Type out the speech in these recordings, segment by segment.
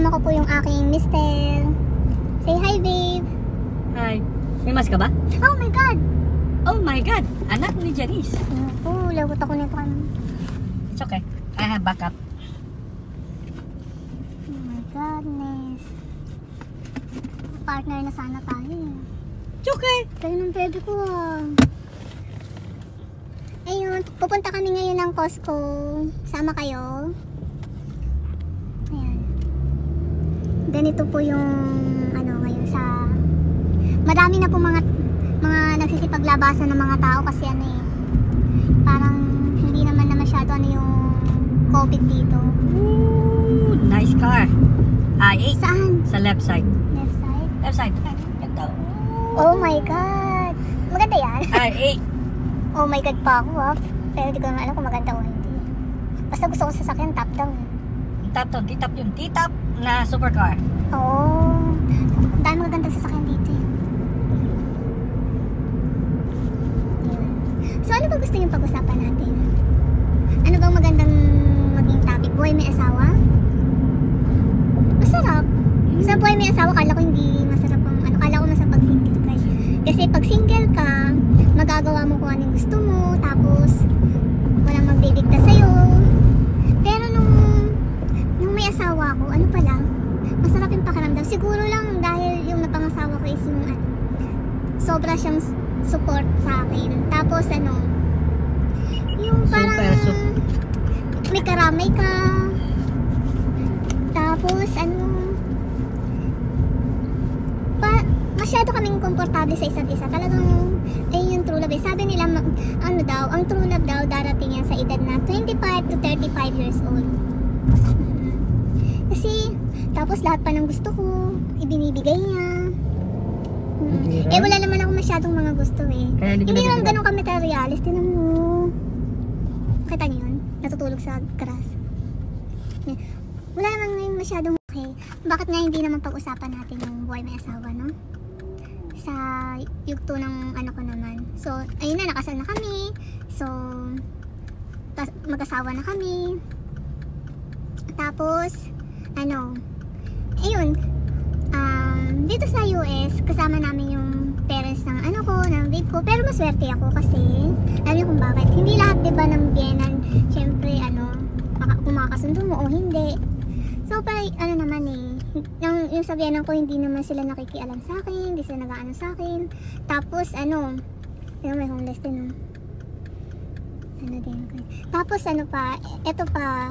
Kasama ko po yung aking mister. Say hi, babe. Hi. May mask ka ba? Oh my God! Oh my God! Anak ni Janice. Oh, lagot ako nito. It's okay. I have backup. Oh my goodness. Partner na sana tayo. It's okay. Kayo ng bebe ko ah. Ayun, pupunta kami ngayon ng Costco. Sama kayo. Ayan. Ganito po yung ano ngayon sa madami na po mga nagsisipaglabasan ng mga tao kasi ano eh. Parang hindi naman na masyado ano yung COVID dito. Ooh, nice car. I8. Saan? Sa left side. Left side? Left side. Ganda. Oh my God! Maganda yan? I8. Oh my God pa ako ha. Pero hindi ko naman alam kung maganda o hindi. Basta gusto ko sasakyan top down. T-top to. T-top yung T-top na supercar. Oh. Dahil magandang sasakyan dito eh. So ano ba gusto niyong pag-usapan natin? Ano bang magandang maging topic? Buhay may asawa? Masarap. Sa buhay may asawa, kala ko hindi masarap ang ano. Kala ko masarap pag single ka. Kasi pag single ka, magagawa mo kung anong gusto mo. Tapos, walang magdidikta sa'yo. Pero nung may asawa ko, ano pala? Masarap yung pakiramdam. Siguro lang dahil yung napangasawa ko is yung ano, sobra siyang support sa akin. Tapos ano, yung parang may karamay ka. Tapos ano, masyado kaming komportable sa isa't isa. Talagang ayun yung true love eh. Sabi nila ano daw, ang true love daw darating yan sa edad na 25 to 35 years old. Kasi tapos lahat pa ng gusto ko ibinibigay niya. Eh wala naman ako masyadong mga gusto eh. Hindi naman ganun ka-materialist. Tinan mo. Kita niyo yun? Natutulog sa grass. Wala naman ngayon masyadong okay. Bakit nga hindi naman pag-usapan natin yung buhay may asawa, no? Sa yugto ng ano ko naman. So, ayun na, nakasal na kami. So, mag-asawa na kami. Tapos, ano, ayun, dito sa US, kasama namin yung parents ng ano ko, ng babe ko. Pero maswerte ako kasi, alam niyo kung bakit. Hindi lahat, diba, ng biyenan, syempre, ano, kung makakasundo mo o hindi. So, parang, ano naman eh, yung sa biyenan ko, hindi naman sila nakikialam sa akin, hindi sila nag-aano sa akin. Tapos, ano, may homeless din, ano din. Tapos, ano pa, eto pa,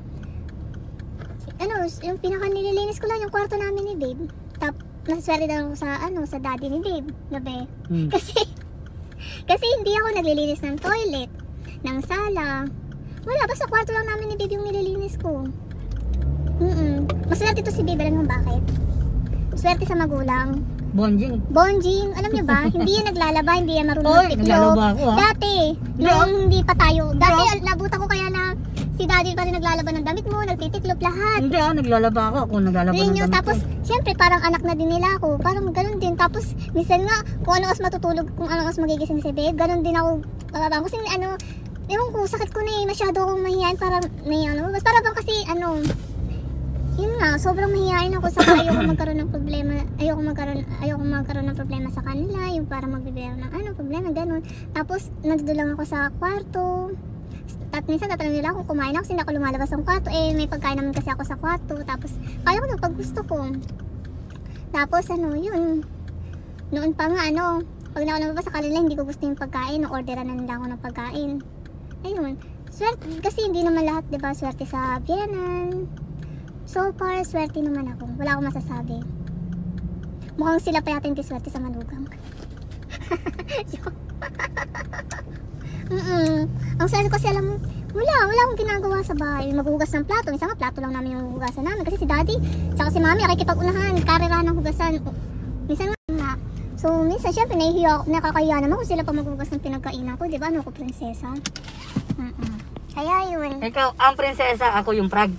ano, yung pinaka nililinis ko lang yung kwarto namin ni babe. Tapos, naswerte daw ako sa, ano, sa daddy ni babe, gabi. Kasi hindi ako naglilinis ng toilet, ng sala. Wala, basta kwarto lang namin ni babe yung nililinis ko. Maswerte to si babe, alam mo bakit? Swerte sa magulang. Bonjing, alam niyo ba? Hindi yan naglalaba, hindi yan marunong tiklop. Dati, nung hindi pa tayo. Dati, nabuta ko kaya na si daddy pa rin naglalaba ng damit mo, nagtitiklop lahat. Hindi naglalaba ako. Ako naglalaba ng damit tapos, syempre, parang anak na din nila ako. Parang ganun din. Tapos, minsan nga, kung ano as matutulog, kung ano as magigising si babe, ganun din ako. Kasi ano, ewan ko, sakit ko na eh. Masyado akong mahihain. Parang, may ano, para bang kasi, ano, yun nga, sobrang mahihain ako sa ayoko magkaroon ng problema. Ayoko magkaroon ng problema sa kanila. Yung parang magbibiro ng ano, problema, ganun. Tapos, nandito lang ako sa kwarto. At minsan tatanong nila kung kumain ako kasi hindi ako lumalabas ng kwarto. Eh, may pagkain naman kasi ako sa kwarto. Tapos, kaya ko na pag gusto ko. Tapos, ano, yun. Noon pa nga, ano, pag na ako lumabas sa kanila, hindi ko gusto yung pagkain. Orderan na nila ako ng pagkain. Ayun. Swerte, kasi hindi naman lahat, diba, swerte sa biyanan. So far, swerte naman ako. Wala akong masasabi. Mukhang sila pa yata hindi swerte sa manugang. Ang swerte kasi alam mo, wala akong ginagawa sa bahay. Maghuhugas ng plato. Minsan nga plato lang namin yung hugasan namin. Kasi si daddy, saka si mami, nakikipag-unahan. Karera ng hugasan. Minsan nga. So, minsan syempre, nakakahiya naman kung sila pa maghugas ng pinagkainan ko. Diba? Ano ko, prinsesa? Kaya yun. Ikaw, ang prinsesa, ako yung prag.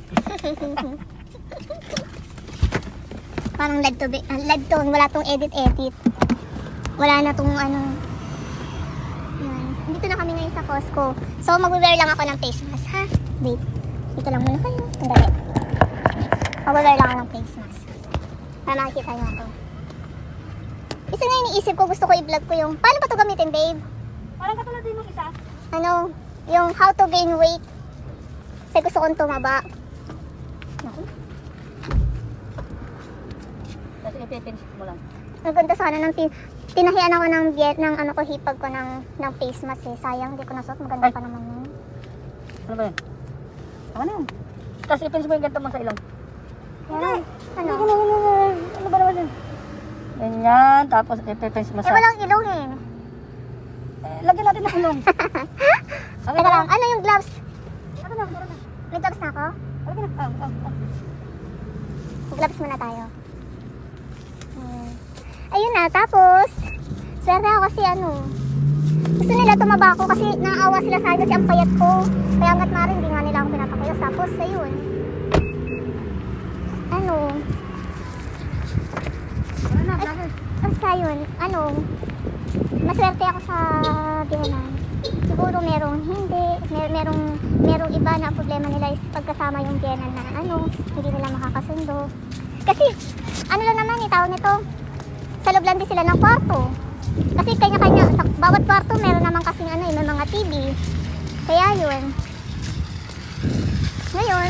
Parang led to, wala tong edit. Wala na tong ano. Yan. Dito na kami ngayon sa Costco. So, mag-wear lang ako ng face mask, ha? Wait. Dito lang muna kayo. Sandali. Mag-wear lang ako ng face mask. Para makikita nyo ako. Isa nga iniisip ko, gusto ko i-vlog ko yung, paano ba ito gamitin, babe? Parang katulad din yung isa. Ano, yung how to gain weight. Kasi gusto kong tumaba. Naku. Tapos ipipinsit mo lang. Ang ganda sana ng tinahian ako ng ano ko, hipag ko ng face mask eh. Sayang, hindi ko nasuot. Maganda pa naman yun. Ano ba yun? Ano yun? Tapos ipinsit mo yung ganito mo sa ilong. Yan. Ano? Ano ba naman yun? Ganyan, tapos ipipinsit mo Eh, sa... walang ilong eh. Lagyan natin ng ilong. Teka lang, ano yung gloves? Ano na, meron na. May gloves na ako? Lagyan na. Gloves muna tayo. Ayun na, tapos swerte ako kasi ano, gusto nila tumaba ako kasi naawa sila sa akin kasi ang payat ko. Kaya hanggat maaari hindi nga nila ako pinapakayos. Tapos ayun, ano, basta yun, ano, maswerte ako sa biyanan. Siguro merong hindi, merong iba na problema nila is pagkasama yung biyanan na ano, hindi nila makakasundo. Kasi ano lang naman tawag nito, sa loob lang din sila ng kwarto. Kasi kanya-kanya, sa bawat kwarto meron naman kasing ano may mga TV. Kaya yun. Ngayon,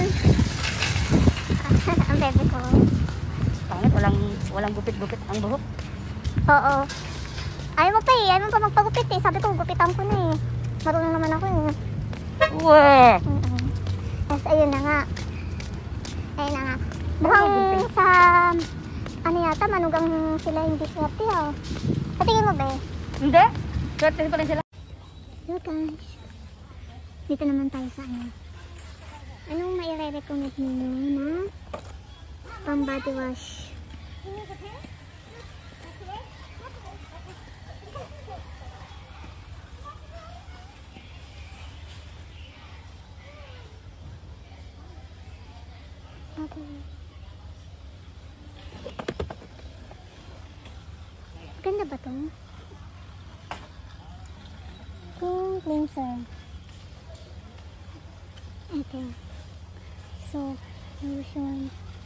ang bebe ko. Pangit, walang gupit-gupit ang buhok. Oo. Ayaw mo pa eh, ayaw mo pa magpagupit eh. Sabi ko, gupitan ko na eh. Marunong naman ako eh. Weh! Tapos ayun na nga. Ayun na nga. Mukhang sa ano yata, manugang sila hindi swerte ah. Patingin mo ba eh? Hindi? Swerte pa rin sila. Hello guys. Dito naman tayo sa ano. Anong maire-recommend ninyo na pang body wash? Ganda ba ito? Pink cleanser. Ito. So, lotion.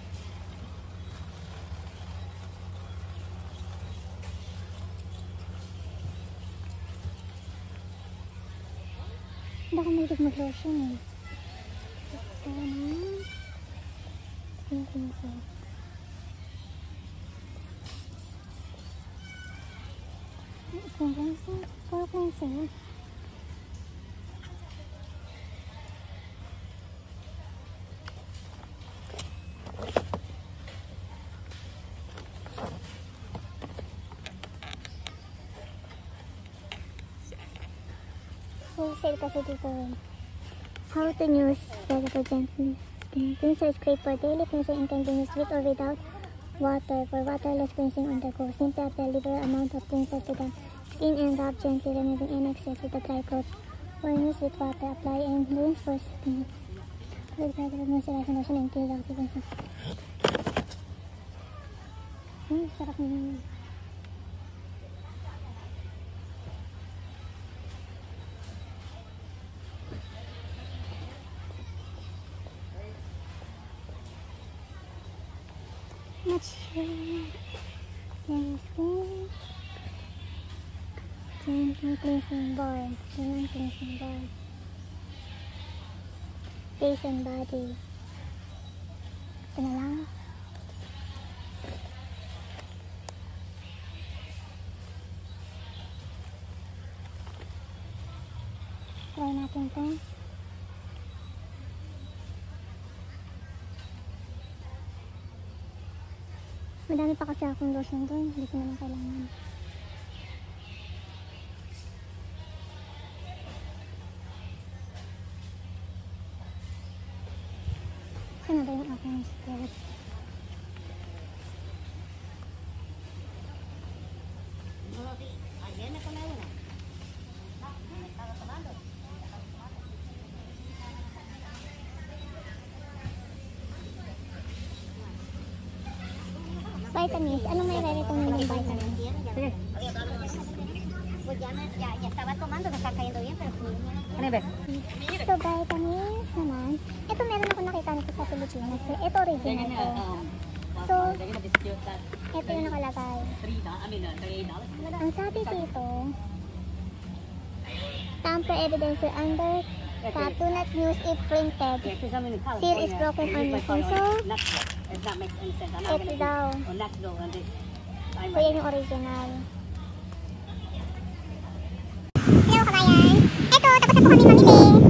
Hindi ako mahilig mag-lotion eh. Ito na. Skin cleanser. Skin cleanser? Puro cleanser. Sale kasi dito. How to use vegetable gently. Cleanser is great for daily cleansing and can be used with or without water. For waterless cleansing undergo, simply apply liberal amount of cleanser to the skin and rub gently, removing any excess with a dry cloth. When used with water, apply and rinse for skin. Moisturizing lotion and clean out even. Sarap nyo. Much cleansing. Cleansing bar. Cleansing bar. Face and body. Ito na lang. Try natin ito. Madami pa kasi akong lotion doon, hindi ko naman kailangan. Saan na ba yung aking spirit? Vitamins. Anong may re-recommend ng vitamins? Sige. Ano ba? So, vitamins naman. Ito meron ako nakita nito sa Pilipinas. Kasi ito original to. So, ito yung nakalagay. Ang sabi dito, tamper evidence under do not use if printed. Seal is broken on machine. So, ito daw. So, yan yung original. Hello kabayan! Ito, tapos na po kami mamili.